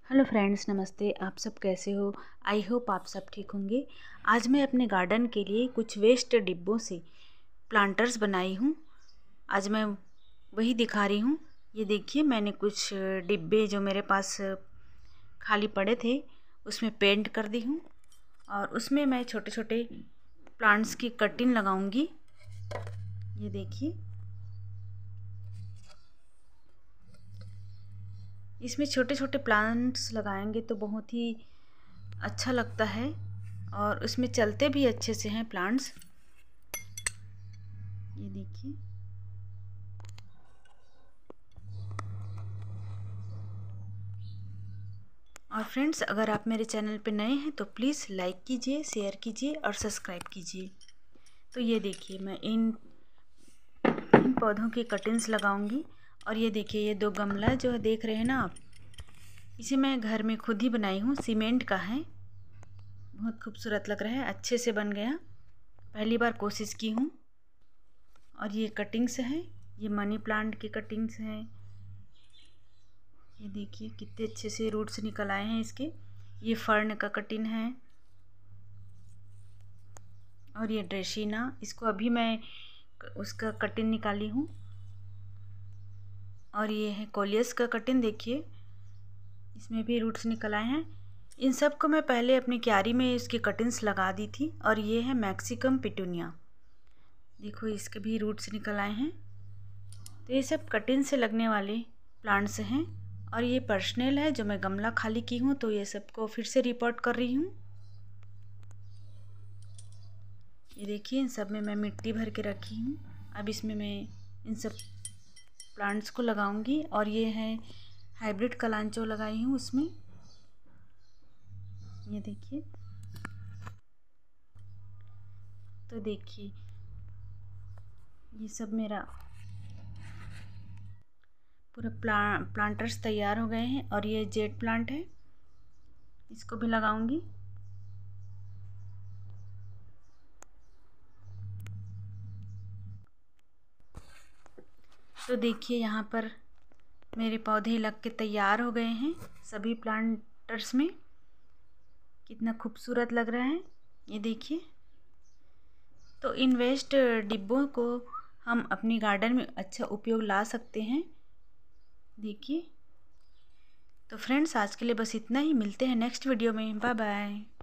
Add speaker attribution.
Speaker 1: Hello friends, नमस्ते। आप सब कैसे हो? आई होप आप सब ठीक होंगे। आज मैं अपने गार्डन के लिए कुछ वेस्ट डिब्बों से प्लांटर्स बनाई हूँ। आज मैं वही दिखा रही हूँ। ये देखिए, मैंने कुछ डिब्बे जो मेरे पास खाली पड़े थे उसमें पेंट कर दी हूँ और उसमें मैं छोटे छोटे प्लांट्स की कटिंग लगाऊंगी। ये देखिए, इसमें छोटे छोटे प्लांट्स लगाएंगे तो बहुत ही अच्छा लगता है और उसमें चलते भी अच्छे से हैं प्लांट्स। ये देखिए, और फ्रेंड्स, अगर आप मेरे चैनल पे नए हैं तो प्लीज़ लाइक कीजिए, शेयर कीजिए और सब्सक्राइब कीजिए। तो ये देखिए, मैं इन पौधों की कटिंग्स लगाऊंगी। और ये देखिए, ये 2 गमला जो देख रहे हैं ना आप, इसे मैं घर में खुद ही बनाई हूँ। सीमेंट का है, बहुत खूबसूरत लग रहा है, अच्छे से बन गया। पहली बार कोशिश की हूँ। और ये कटिंग्स हैं, ये मनी प्लांट की कटिंग्स हैं। ये देखिए कितने अच्छे से रूट्स निकल आए हैं इसके। ये फर्न का कटिंग है। और ये ड्रेसिना, इसको अभी मैं उसका कटिंग निकाली हूँ। और ये है कोलियस का कटिंग, देखिए इसमें भी रूट्स निकल आए हैं। इन सब को मैं पहले अपनी क्यारी में इसकी कटिंग्स लगा दी थी। और ये है मैक्सिकम पिटूनिया, देखो इसके भी रूट्स निकल आए हैं। तो ये सब कटिंग से लगने वाले प्लांट्स हैं। और ये पर्सनल है जो मैं गमला खाली की हूँ, तो ये सबको फिर से रिपोर्ट कर रही हूँ। ये देखिए, इन सब में मैं मिट्टी भर के रखी हूँ। अब इसमें मैं इन सब प्लांट्स को लगाऊंगी। और ये है हाइब्रिड कलांचो लगाई हूँ उसमें। ये देखिए, तो देखिए ये सब मेरा पूरा प्लांटर्स तैयार हो गए हैं। और ये जेट प्लांट है, इसको भी लगाऊंगी। तो देखिए, यहाँ पर मेरे पौधे लग के तैयार हो गए हैं सभी प्लांटर्स में। कितना खूबसूरत लग रहा है, ये देखिए। तो इन वेस्ट डिब्बों को हम अपनी गार्डन में अच्छा उपयोग ला सकते हैं, देखिए। तो फ्रेंड्स, आज के लिए बस इतना ही। मिलते हैं नेक्स्ट वीडियो में। Bye bye.